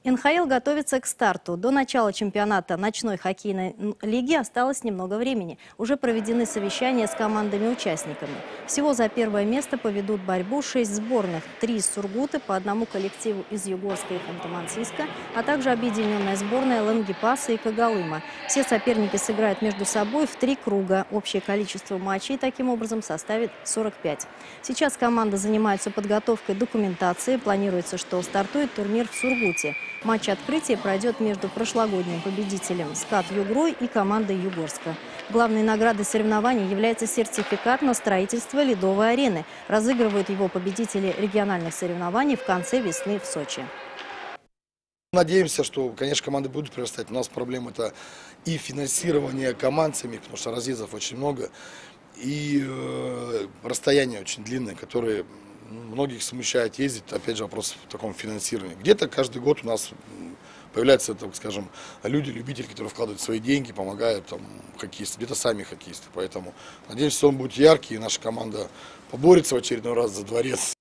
НХЛ готовится к старту. До начала чемпионата ночной хоккейной лиги осталось немного времени. Уже проведены совещания с командами-участниками. Всего за первое место поведут борьбу 6 сборных. 3 из Сургута, по одному коллективу из Югорска и Ханты-Мансийска, а также объединенная сборная Лангепаса и Когалыма. Все соперники сыграют между собой в 3 круга. Общее количество матчей таким образом составит 45. Сейчас команда занимается подготовкой документации. Планируется, что стартует турнир в Сургуте. Матч открытия пройдет между прошлогодним победителем СКАТ Югрой и командой Югорска. Главной наградой соревнований является сертификат на строительство ледовой арены. Разыгрывают его победители региональных соревнований в конце весны в Сочи. Надеемся, что, конечно, команды будут прирастать. У нас проблема это и финансирование команд самих, потому что разъездов очень много, и расстояния очень длинные, которые многих смущает ездить. Опять же, вопрос в таком финансировании. Где-то каждый год у нас появляются, так скажем, люди, любители, которые вкладывают свои деньги, помогают там хоккеисты, где-то сами хоккеисты. Поэтому надеемся, он будет яркий, и наша команда поборется в очередной раз за дворец.